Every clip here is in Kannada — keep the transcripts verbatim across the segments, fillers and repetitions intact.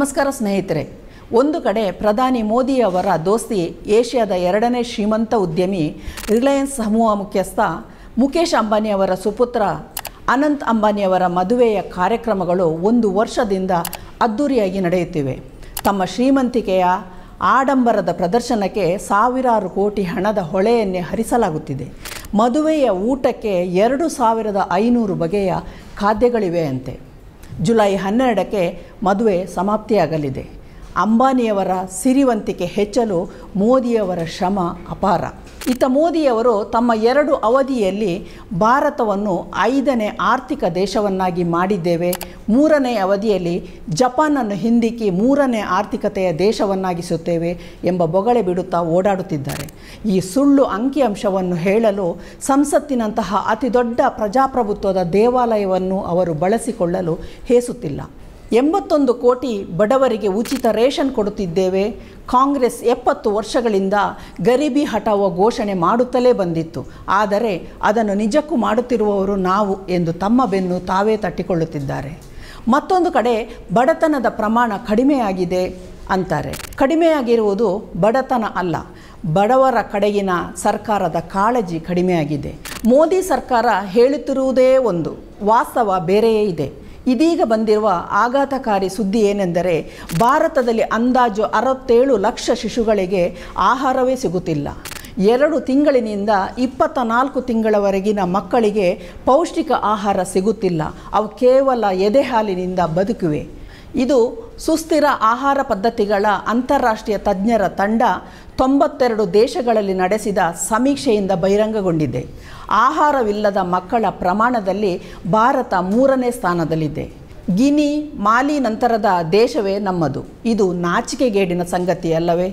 ನಮಸ್ಕಾರ ಸ್ನೇಹಿತರೆ. ಒಂದು ಕಡೆ ಪ್ರಧಾನಿ ಮೋದಿಯವರ ದೋಸ್ತಿ ಏಷ್ಯಾದ ಎರಡನೇ ಶ್ರೀಮಂತ ಉದ್ಯಮಿ ರಿಲಯನ್ಸ್ ಸಮೂಹ ಮುಖ್ಯಸ್ಥ ಮುಕೇಶ್ ಅಂಬಾನಿಯವರ ಸುಪುತ್ರ ಅನಂತ್ ಅಂಬಾನಿಯವರ ಮದುವೆಯ ಕಾರ್ಯಕ್ರಮಗಳು ಒಂದು ವರ್ಷದಿಂದ ಅದ್ದೂರಿಯಾಗಿ ನಡೆಯುತ್ತಿವೆ. ತಮ್ಮ ಶ್ರೀಮಂತಿಕೆಯ ಆಡಂಬರದ ಪ್ರದರ್ಶನಕ್ಕೆ ಸಾವಿರಾರು ಕೋಟಿ ಹಣದ ಹೊಳೆಯನ್ನೇ ಹರಿಸಲಾಗುತ್ತಿದೆ. ಮದುವೆಯ ಊಟಕ್ಕೆ ಎರಡು ಸಾವಿರದ ಐನೂರು ಬಗೆಯ ಖಾದ್ಯಗಳಿವೆಯಂತೆ. ಜುಲೈ ಹನ್ನೆರಡಕ್ಕೆ ಮದುವೆ ಸಮಾಪ್ತಿಯಾಗಲಿದೆ. ಅಂಬಾನಿಯವರ ಸಿರಿವಂತಿಕೆ ಹೆಚ್ಚಲು ಮೋದಿಯವರ ಶ್ರಮ ಅಪಾರ. ಇತ್ತ ಮೋದಿಯವರು ತಮ್ಮ ಎರಡು ಅವಧಿಯಲ್ಲಿ ಭಾರತವನ್ನು ಐದನೇ ಆರ್ಥಿಕ ದೇಶವನ್ನಾಗಿ ಮಾಡಿದ್ದೇವೆ, ಮೂರನೇ ಅವಧಿಯಲ್ಲಿ ಜಪಾನನ್ನು ಹಿಂದಿಕ್ಕಿ ಮೂರನೇ ಆರ್ಥಿಕತೆಯ ದೇಶವನ್ನಾಗಿಸುತ್ತೇವೆ ಎಂಬ ಬೊಗಳೆ ಬಿಡುತ್ತಾ ಓಡಾಡುತ್ತಿದ್ದಾರೆ. ಈ ಸುಳ್ಳು ಅಂಕಿಅಂಶವನ್ನು ಹೇಳಲು ಸಂಸತ್ತಿನಂತಹ ಅತಿದೊಡ್ಡ ಪ್ರಜಾಪ್ರಭುತ್ವದ ದೇವಾಲಯವನ್ನು ಅವರು ಬಳಸಿಕೊಳ್ಳಲು ಹೇಸುತ್ತಿಲ್ಲ. ಎಂಬತ್ತೊಂದು ಕೋಟಿ ಬಡವರಿಗೆ ಉಚಿತ ರೇಷನ್ ಕೊಡುತ್ತಿದ್ದೇವೆ. ಕಾಂಗ್ರೆಸ್ ಎಪ್ಪತ್ತು ವರ್ಷಗಳಿಂದ ಗರೀಬಿ ಹಠಾವೋ ಘೋಷಣೆ ಮಾಡುತ್ತಲೇ ಬಂದಿತ್ತು. ಆದರೆ ಅದನ್ನು ನಿಜಕ್ಕೂ ಮಾಡುತ್ತಿರುವವರು ನಾವು ಎಂದು ತಮ್ಮ ಬೆನ್ನು ತಾವೇ ತಟ್ಟಿಕೊಳ್ಳುತ್ತಿದ್ದಾರೆ. ಮತ್ತೊಂದು ಕಡೆ ಬಡತನದ ಪ್ರಮಾಣ ಕಡಿಮೆಯಾಗಿದೆ ಅಂತಾರೆ. ಕಡಿಮೆಯಾಗಿರುವುದು ಬಡತನ ಅಲ್ಲ, ಬಡವರ ಕಡೆಗಿನ ಸರ್ಕಾರದ ಕಾಳಜಿ ಕಡಿಮೆಯಾಗಿದೆ. ಮೋದಿ ಸರ್ಕಾರ ಹೇಳುತ್ತಿರುವುದೇ ಒಂದು, ವಾಸ್ತವ ಬೇರೆಯೇ ಇದೆ. ಇದೀಗ ಬಂದಿರುವ ಆಘಾತಕಾರಿ ಸುದ್ದಿ ಏನೆಂದರೆ, ಭಾರತದಲ್ಲಿ ಅಂದಾಜು ಅರವತ್ತೇಳು ಲಕ್ಷ ಶಿಶುಗಳಿಗೆ ಆಹಾರವೇ ಸಿಗುತ್ತಿಲ್ಲ. ಎರಡು ತಿಂಗಳಿನಿಂದ ಇಪ್ಪತ್ತ ನಾಲ್ಕು ತಿಂಗಳವರೆಗಿನ ಮಕ್ಕಳಿಗೆ ಪೌಷ್ಟಿಕ ಆಹಾರ ಸಿಗುತ್ತಿಲ್ಲ. ಅವು ಕೇವಲ ಎದೆ ಹಾಲಿನಿಂದ ಬದುಕಿವೆ. ಇದು ಸುಸ್ಥಿರ ಆಹಾರ ಪದ್ಧತಿಗಳ ಅಂತಾರಾಷ್ಟ್ರೀಯ ತಜ್ಞರ ತಂಡ ತೊಂಬತ್ತೆರಡು ದೇಶಗಳಲ್ಲಿ ನಡೆಸಿದ ಸಮೀಕ್ಷೆಯಿಂದ ಬಹಿರಂಗಗೊಂಡಿದೆ. ಆಹಾರವಿಲ್ಲದ ಮಕ್ಕಳ ಪ್ರಮಾಣದಲ್ಲಿ ಭಾರತ ಮೂರನೇ ಸ್ಥಾನದಲ್ಲಿದೆ. ಗಿನಿ, ಮಾಲಿ ನಂತರದ ದೇಶವೇ ನಮ್ಮದು. ಇದು ನಾಚಿಕೆಗೇಡಿನ ಸಂಗತಿ ಅಲ್ಲವೇ?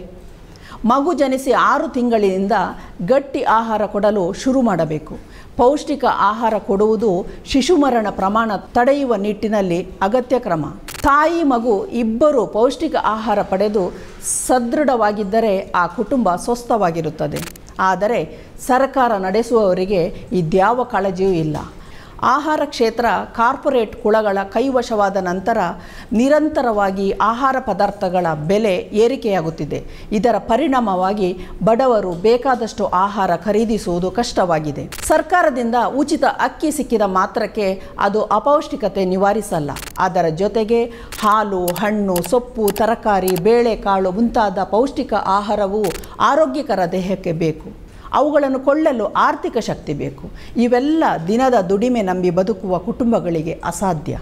ಮಗು ಜನಿಸಿ ಆರು ತಿಂಗಳಿನಿಂದ ಗಟ್ಟಿ ಆಹಾರ ಕೊಡಲು ಶುರು ಮಾಡಬೇಕು. ಪೌಷ್ಟಿಕ ಆಹಾರ ಕೊಡುವುದು ಶಿಶು ಮರಣ ಪ್ರಮಾಣ ತಡೆಯುವ ನಿಟ್ಟಿನಲ್ಲಿ ಅಗತ್ಯ ಕ್ರಮ. ತಾಯಿ ಮಗು ಇಬ್ಬರು ಪೌಷ್ಟಿಕ ಆಹಾರ ಪಡೆದು ಸದೃಢವಾಗಿದ್ದರೆ ಆ ಕುಟುಂಬ ಸ್ವಸ್ಥವಾಗಿರುತ್ತದೆ. ಆದರೆ ಸರ್ಕಾರ ನಡೆಸುವವರಿಗೆ ಇದ್ಯಾವ ಕಾಳಜಿಯೂ ಇಲ್ಲ. ಆಹಾರ ಕ್ಷೇತ್ರ ಕಾರ್ಪೊರೇಟ್ ಕುಳಗಳ ಕೈವಶವಾದ ನಂತರ ನಿರಂತರವಾಗಿ ಆಹಾರ ಪದಾರ್ಥಗಳ ಬೆಲೆ ಏರಿಕೆಯಾಗುತ್ತಿದೆ. ಇದರ ಪರಿಣಾಮವಾಗಿ ಬಡವರು ಬೇಕಾದಷ್ಟು ಆಹಾರ ಖರೀದಿಸುವುದು ಕಷ್ಟವಾಗಿದೆ. ಸರ್ಕಾರದಿಂದ ಉಚಿತ ಅಕ್ಕಿ ಸಿಕ್ಕಿದ ಮಾತ್ರಕ್ಕೆ ಅದು ಅಪೌಷ್ಟಿಕತೆ ನಿವಾರಿಸಲ್ಲ. ಅದರ ಜೊತೆಗೆ ಹಾಲು, ಹಣ್ಣು, ಸೊಪ್ಪು, ತರಕಾರಿ, ಬೇಳೆಕಾಳು ಮುಂತಾದ ಪೌಷ್ಟಿಕ ಆಹಾರವು ಆರೋಗ್ಯಕರ ದೇಹಕ್ಕೆ ಬೇಕು. ಅವುಗಳನ್ನು ಕೊಳ್ಳಲು ಆರ್ಥಿಕ ಶಕ್ತಿ ಬೇಕು. ಇವೆಲ್ಲ ದಿನದ ದುಡಿಮೆ ನಂಬಿ ಬದುಕುವ ಕುಟುಂಬಗಳಿಗೆ ಅಸಾಧ್ಯ.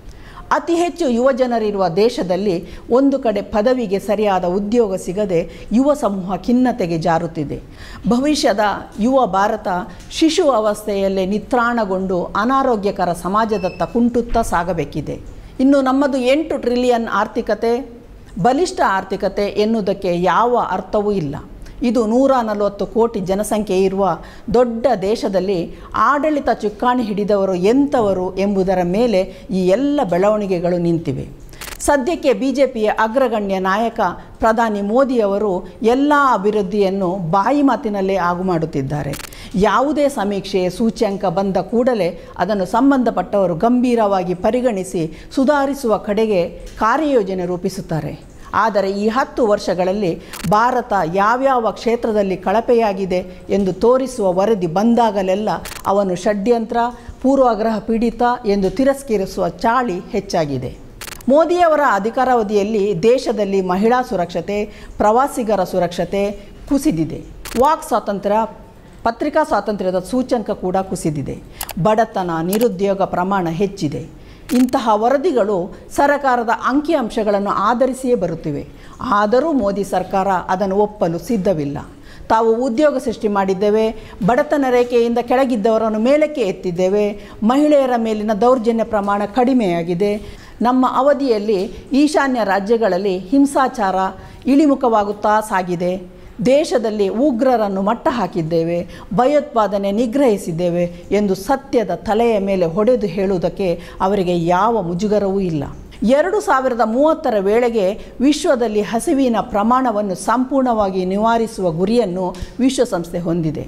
ಅತಿ ಹೆಚ್ಚು ಯುವಜನರಿರುವ ದೇಶದಲ್ಲಿ ಒಂದು ಕಡೆ ಪದವಿಗೆ ಸರಿಯಾದ ಉದ್ಯೋಗ ಸಿಗದೆ ಯುವ ಸಮೂಹ ಖಿನ್ನತೆಗೆ ಜಾರುತ್ತಿದೆ. ಭವಿಷ್ಯದ ಯುವ ಭಾರತ ಶಿಶು ಅವಸ್ಥೆಯಲ್ಲೇ ನಿತ್ರಾಣಗೊಂಡು ಅನಾರೋಗ್ಯಕರ ಸಮಾಜದತ್ತ ಕುಂಟುತ್ತಾ ಸಾಗಬೇಕಿದೆ. ಇನ್ನು ನಮ್ಮದು ಎಂಟು ಟ್ರಿಲಿಯನ್ ಆರ್ಥಿಕತೆ, ಬಲಿಷ್ಠ ಆರ್ಥಿಕತೆ ಎನ್ನುವುದಕ್ಕೆ ಯಾವ ಅರ್ಥವೂ ಇಲ್ಲ. ಇದು ನೂರ ನಲವತ್ತು ಕೋಟಿ ಜನಸಂಖ್ಯೆ ಇರುವ ದೊಡ್ಡ ದೇಶದಲ್ಲಿ ಆಡಳಿತ ಚುಕ್ಕಾಣಿ ಹಿಡಿದವರು ಎಂಥವರು ಎಂಬುದರ ಮೇಲೆ ಈ ಎಲ್ಲ ಬೆಳವಣಿಗೆಗಳು ನಿಂತಿವೆ. ಸದ್ಯಕ್ಕೆ ಬಿ ಜೆ ಪಿಯ ಅಗ್ರಗಣ್ಯ ನಾಯಕ ಪ್ರಧಾನಿ ಮೋದಿಯವರು ಎಲ್ಲ ಅಭಿವೃದ್ಧಿಯನ್ನು ಬಾಯಿ ಮಾತಿನಲ್ಲೇ ಆಗು ಮಾಡುತ್ತಿದ್ದಾರೆ. ಯಾವುದೇ ಸಮೀಕ್ಷೆ, ಸೂಚ್ಯಂಕ ಬಂದ ಕೂಡಲೇ ಅದನ್ನು ಸಂಬಂಧಪಟ್ಟವರು ಗಂಭೀರವಾಗಿ ಪರಿಗಣಿಸಿ ಸುಧಾರಿಸುವ ಕಡೆಗೆ ಕಾರ್ಯಯೋಜನೆ ರೂಪಿಸುತ್ತಾರೆ. ಆದರೆ ಈ ಹತ್ತು ವರ್ಷಗಳಲ್ಲಿ ಭಾರತ ಯಾವ್ಯಾವ ಕ್ಷೇತ್ರದಲ್ಲಿ ಕಳಪೆಯಾಗಿದೆ ಎಂದು ತೋರಿಸುವ ವರದಿ ಬಂದಾಗಲೆಲ್ಲ ಅವನು ಷಡ್ಯಂತ್ರ, ಪೂರ್ವಾಗ್ರಹ ಪೀಡಿತ ಎಂದು ತಿರಸ್ಕರಿಸುವ ಚಾಳಿ ಹೆಚ್ಚಾಗಿದೆ. ಮೋದಿಯವರ ಅಧಿಕಾರಾವಧಿಯಲ್ಲಿ ದೇಶದಲ್ಲಿ ಮಹಿಳಾ ಸುರಕ್ಷತೆ, ಪ್ರವಾಸಿಗರ ಸುರಕ್ಷತೆ ಕುಸಿದಿದೆ. ವಾಕ್ ಸ್ವಾತಂತ್ರ್ಯ, ಪತ್ರಿಕಾ ಸ್ವಾತಂತ್ರ್ಯದ ಸೂಚ್ಯಂಕ ಕೂಡ ಕುಸಿದಿದೆ. ಬಡತನ, ನಿರುದ್ಯೋಗ ಪ್ರಮಾಣ ಹೆಚ್ಚಿದೆ. ಇಂತಹ ವರದಿಗಳು ಸರಕಾರದ ಅಂಕಿಅಂಶಗಳನ್ನು ಆಧರಿಸಿಯೇ ಬರುತ್ತಿವೆ. ಆದರೂ ಮೋದಿ ಸರ್ಕಾರ ಅದನ್ನು ಒಪ್ಪಲು ಸಿದ್ಧವಿಲ್ಲ. ತಾವು ಉದ್ಯೋಗ ಸೃಷ್ಟಿ ಮಾಡಿದ್ದೇವೆ, ಬಡತನ ರೇಖೆಯಿಂದ ಕೆಳಗಿದ್ದವರನ್ನು ಮೇಲಕ್ಕೆ ಎತ್ತಿದ್ದೇವೆ, ಮಹಿಳೆಯರ ಮೇಲಿನ ದೌರ್ಜನ್ಯ ಪ್ರಮಾಣ ಕಡಿಮೆಯಾಗಿದೆ, ನಮ್ಮ ಅವಧಿಯಲ್ಲಿ ಈಶಾನ್ಯ ರಾಜ್ಯಗಳಲ್ಲಿ ಹಿಂಸಾಚಾರ ಇಳಿಮುಖವಾಗುತ್ತಾ ಸಾಗಿದೆ, ದೇಶದಲ್ಲಿ ಉಗ್ರರನ್ನು ಮಟ್ಟ ಹಾಕಿದ್ದೇವೆ, ಭಯೋತ್ಪಾದನೆ ನಿಗ್ರಹಿಸಿದ್ದೇವೆ ಎಂದು ಸತ್ಯದ ತಲೆಯ ಮೇಲೆ ಹೊಡೆದು ಹೇಳುವುದಕ್ಕೆ ಅವರಿಗೆ ಯಾವ ಮುಜುಗರವೂ ಇಲ್ಲ. ಎರಡು ಸಾವಿರದ ಮೂವತ್ತರ ವೇಳೆಗೆ ವಿಶ್ವದಲ್ಲಿ ಹಸಿವಿನ ಪ್ರಮಾಣವನ್ನು ಸಂಪೂರ್ಣವಾಗಿ ನಿವಾರಿಸುವ ಗುರಿಯನ್ನು ವಿಶ್ವಸಂಸ್ಥೆ ಹೊಂದಿದೆ.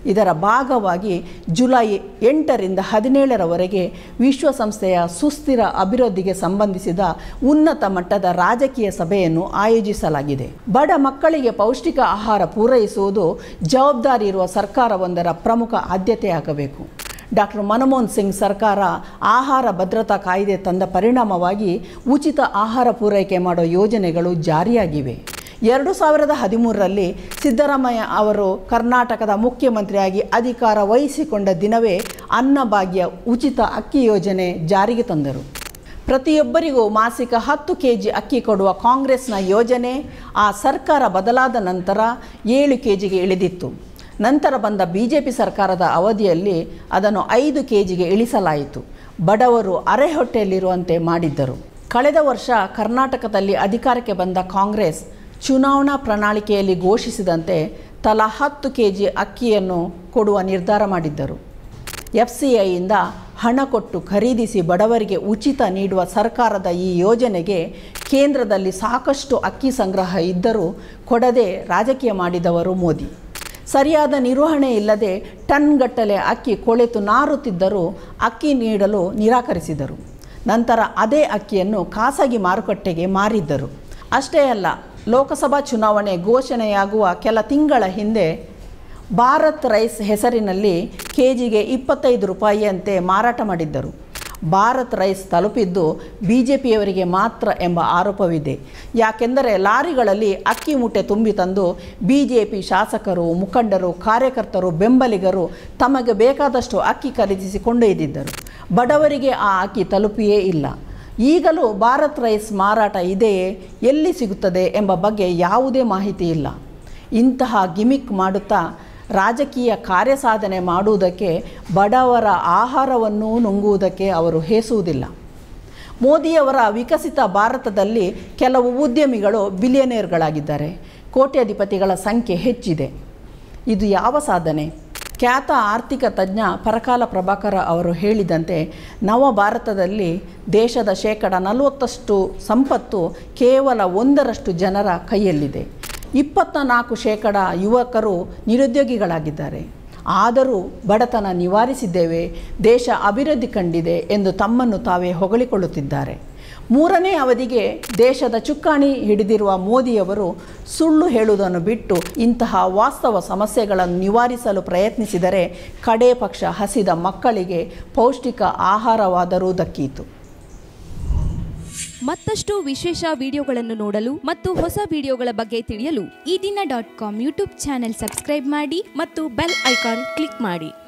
ಇದರ ಭಾಗವಾಗಿ ಜುಲೈ ಎಂಟರಿಂದ ಹದಿನೇಳರವರೆಗೆ ವಿಶ್ವಸಂಸ್ಥೆಯ ಸುಸ್ಥಿರ ಅಭಿವೃದ್ಧಿಗೆ ಸಂಬಂಧಿಸಿದ ಉನ್ನತ ಮಟ್ಟದ ರಾಜಕೀಯ ಸಭೆಯನ್ನು ಆಯೋಜಿಸಲಾಗಿದೆ. ಬಡ ಮಕ್ಕಳಿಗೆ ಪೌಷ್ಟಿಕ ಆಹಾರ ಪೂರೈಸುವುದು ಜವಾಬ್ದಾರಿ ಇರುವ ಸರ್ಕಾರವೊಂದರ ಪ್ರಮುಖ ಆದ್ಯತೆಯಾಗಬೇಕು. ಡಾಕ್ಟರ್ ಮನಮೋಹನ್ ಸಿಂಗ್ ಸರ್ಕಾರ ಆಹಾರ ಭದ್ರತಾ ಕಾಯ್ದೆ ತಂದ ಪರಿಣಾಮವಾಗಿ ಉಚಿತ ಆಹಾರ ಪೂರೈಕೆ ಮಾಡೋ ಯೋಜನೆಗಳು ಜಾರಿಯಾಗಿವೆ. ಎರಡು ಸಾವಿರದ ಹದಿಮೂರರಲ್ಲಿ ಸಿದ್ದರಾಮಯ್ಯ ಅವರು ಕರ್ನಾಟಕದ ಮುಖ್ಯಮಂತ್ರಿಯಾಗಿ ಅಧಿಕಾರ ವಹಿಸಿಕೊಂಡ ದಿನವೇ ಅನ್ನಭಾಗ್ಯ ಉಚಿತ ಅಕ್ಕಿ ಯೋಜನೆ ಜಾರಿಗೆ ತಂದರು. ಪ್ರತಿಯೊಬ್ಬರಿಗೂ ಮಾಸಿಕ ಹತ್ತು ಕೆ ಜಿ ಅಕ್ಕಿ ಕೊಡುವ ಕಾಂಗ್ರೆಸ್ನ ಯೋಜನೆ ಆ ಸರ್ಕಾರ ಬದಲಾದ ನಂತರ ಏಳು ಕೆ ಜಿಗೆ ಇಳಿದಿತ್ತು. ನಂತರ ಬಂದ ಬಿ ಜೆ ಪಿ ಸರ್ಕಾರದ ಅವಧಿಯಲ್ಲಿ ಅದನ್ನು ಐದು ಕೆ ಜಿಗೆ ಇಳಿಸಲಾಯಿತು. ಬಡವರು ಅರೆ ಹೊಟ್ಟೆಯಲ್ಲಿರುವಂತೆ ಮಾಡಿದ್ದರು. ಕಳೆದ ವರ್ಷ ಕರ್ನಾಟಕದಲ್ಲಿ ಅಧಿಕಾರಕ್ಕೆ ಬಂದ ಕಾಂಗ್ರೆಸ್ ಚುನಾವಣಾ ಪ್ರಣಾಳಿಕೆಯಲ್ಲಿ ಘೋಷಿಸಿದಂತೆ ತಲಾ ಹತ್ತು ಕೆ ಜಿ ಅಕ್ಕಿಯನ್ನು ಕೊಡುವ ನಿರ್ಧಾರ ಮಾಡಿದ್ದರು. ಎಫ್ ಸಿ ಐಯಿಂದ ಹಣ ಕೊಟ್ಟು ಖರೀದಿಸಿ ಬಡವರಿಗೆ ಉಚಿತ ನೀಡುವ ಸರ್ಕಾರದ ಈ ಯೋಜನೆಗೆ ಕೇಂದ್ರದಲ್ಲಿ ಸಾಕಷ್ಟು ಅಕ್ಕಿ ಸಂಗ್ರಹ ಇದ್ದರೂ ಕೊಡದೆ ರಾಜಕೀಯ ಮಾಡಿದವರು ಮೋದಿ. ಸರಿಯಾದ ನಿರ್ವಹಣೆ ಇಲ್ಲದೆ ಟನ್ಗಟ್ಟಲೆ ಅಕ್ಕಿ ಕೊಳೆತು ನಾರುತ್ತಿದ್ದರೂ ಅಕ್ಕಿ ನೀಡಲು ನಿರಾಕರಿಸಿದರು. ನಂತರ ಅದೇ ಅಕ್ಕಿಯನ್ನು ಖಾಸಗಿ ಮಾರುಕಟ್ಟೆಗೆ ಮಾರಿದ್ದರು. ಅಷ್ಟೇ ಅಲ್ಲ, ಲೋಕಸಭಾ ಚುನಾವಣೆ ಘೋಷಣೆಯಾಗುವ ಕೆಲ ತಿಂಗಳ ಹಿಂದೆ ಭಾರತ್ ರೈಸ್ ಹೆಸರಿನಲ್ಲಿ ಕೆ ಜಿಗೆ ಇಪ್ಪತ್ತೈದು ರೂಪಾಯಿಯಂತೆ ಮಾರಾಟ ಮಾಡಿದ್ದರು. ಭಾರತ್ ರೈಸ್ ತಲುಪಿದ್ದು ಬಿ ಜೆ ಪಿಯವರಿಗೆ ಮಾತ್ರ ಎಂಬ ಆರೋಪವಿದೆ. ಯಾಕೆಂದರೆ ಲಾರಿಗಳಲ್ಲಿ ಅಕ್ಕಿ ಮೂಟೆ ತುಂಬಿ ತಂದು ಬಿ ಜೆ ಪಿ ಶಾಸಕರು, ಮುಖಂಡರು, ಕಾರ್ಯಕರ್ತರು, ಬೆಂಬಲಿಗರು ತಮಗೆ ಬೇಕಾದಷ್ಟು ಅಕ್ಕಿ ಖರೀದಿಸಿ ಕೊಂಡೊಯ್ದಿದ್ದರು. ಬಡವರಿಗೆ ಆ ಅಕ್ಕಿ ತಲುಪಿಯೇ ಇಲ್ಲ. ಈಗಲೂ ಭಾರತ್ ರೈಸ್ ಮಾರಾಟ ಇದೆಯೇ, ಎಲ್ಲಿ ಸಿಗುತ್ತದೆ ಎಂಬ ಬಗ್ಗೆ ಯಾವುದೇ ಮಾಹಿತಿ ಇಲ್ಲ. ಇಂತಹ ಗಿಮಿಕ್ ಮಾಡುತ್ತಾ ರಾಜಕೀಯ ಕಾರ್ಯಸಾಧನೆ ಮಾಡುವುದಕ್ಕೆ, ಬಡವರ ಆಹಾರವನ್ನು ನುಂಗುವುದಕ್ಕೆ ಅವರು ಹೇಸುವುದಿಲ್ಲ. ಮೋದಿಯವರ ವಿಕಸಿತ ಭಾರತದಲ್ಲಿ ಕೆಲವು ಉದ್ಯಮಿಗಳು ಬಿಲಿಯನೇರ್ಗಳಾಗಿದ್ದಾರೆ. ಕೋಟ್ಯಾಧಿಪತಿಗಳ ಸಂಖ್ಯೆ ಹೆಚ್ಚಿದೆ. ಇದು ಯಾವ ಸಾಧನೆ? ಖ್ಯಾತ ಆರ್ಥಿಕ ತಜ್ಞ ಪರಕಾಲ ಪ್ರಭಾಕರ ಅವರು ಹೇಳಿದಂತೆ ನವ ಭಾರತದಲ್ಲಿ ದೇಶದ ಶೇಕಡ ನಲವತ್ತಷ್ಟು ಸಂಪತ್ತು ಕೇವಲ ಒಂದರಷ್ಟು ಜನರ ಕೈಯಲ್ಲಿದೆ. ಇಪ್ಪತ್ತ ನಾಲ್ಕು ಶೇಕಡ ಯುವಕರು ನಿರುದ್ಯೋಗಿಗಳಾಗಿದ್ದಾರೆ. ಆದರೂ ಬಡತನ ನಿವಾರಿಸಿದ್ದೇವೆ, ದೇಶ ಅಭಿವೃದ್ಧಿ ಕಂಡಿದೆ ಎಂದು ತಮ್ಮನ್ನು ತಾವೇ ಹೊಗಳಿಕೊಳ್ಳುತ್ತಿದ್ದಾರೆ. ಮೂರನೇ ಅವಧಿಗೆ ದೇಶದ ಚುಕ್ಕಾಣಿ ಹಿಡಿದಿರುವ ಮೋದಿಯವರು ಸುಳ್ಳು ಹೇಳುವುದನ್ನು ಬಿಟ್ಟು ಇಂತಹ ವಾಸ್ತವ ಸಮಸ್ಯೆಗಳನ್ನು ನಿವಾರಿಸಲು ಪ್ರಯತ್ನಿಸಿದರೆ ಕಡೇ ಪಕ್ಷ ಹಸಿದ ಮಕ್ಕಳಿಗೆ ಪೌಷ್ಟಿಕ ಆಹಾರವಾದರೂ ದಕ್ಕೀತು. ಮತ್ತಷ್ಟು ವಿಶೇಷ ವಿಡಿಯೋಗಳನ್ನು ನೋಡಲು ಮತ್ತು ಹೊಸ ವಿಡಿಯೋಗಳ ಬಗ್ಗೆ ತಿಳಿಯಲು Ee Dina dot com YouTube channel subscribe ಮಾಡಿ ಮತ್ತು ಬೆಲ್ ಐಕಾನ್ ಕ್ಲಿಕ್ ಮಾಡಿ.